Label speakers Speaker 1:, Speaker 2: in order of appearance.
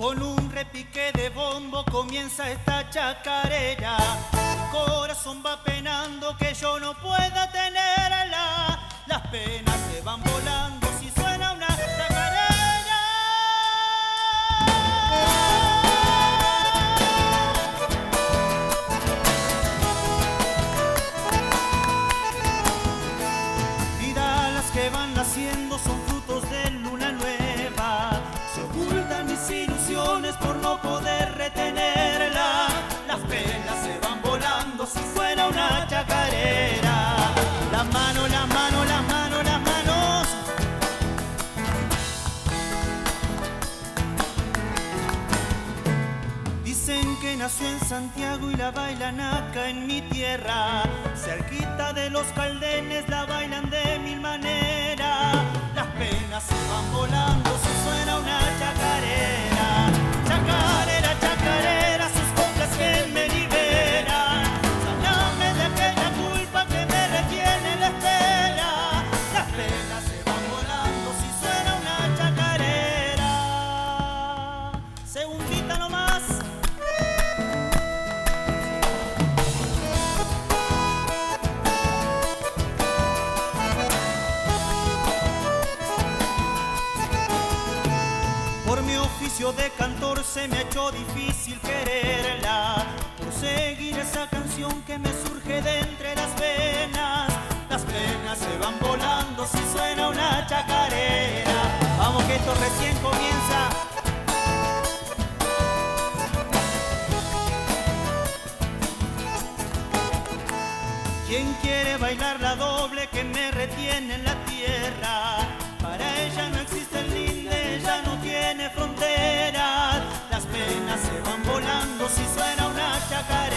Speaker 1: Con un repique de bombo comienza esta chacarera. Mi corazón va penando que yo no pueda tenerla. Las penas se van volando si suena una chacarera. Vidas las que van naciendo son frutos de luna nueva. Se ocultan mis ilusiones por no poder retenerla. Las penas se van volando si suena una chacarera. La mano, la mano, la mano, las manos. Dicen que nació en Santiago y la bailan acá en mi tierra. Cerquita de los Caldenes la bailan de mil maneras. Las penas se van volando si suena una chacarera. Chacarera, chacarera, sus coplas que me liberan. Saname de aquella culpa que me retiene la espera. Las penas se van volando si suena una chacarera. Segundita nomás. Por mi oficio de cantor se me ha hecho difícil quererla. Por seguir esa canción que me surge de entre las venas. Las penas se van volando si suena una chacarera. Vamos que esto recién comienza. ¿Quién quiere bailar la doble que me retiene en la tierra? Para ella no existe el linde, ella no tiene fronteras. Las penas se van volando si suena una chacarera.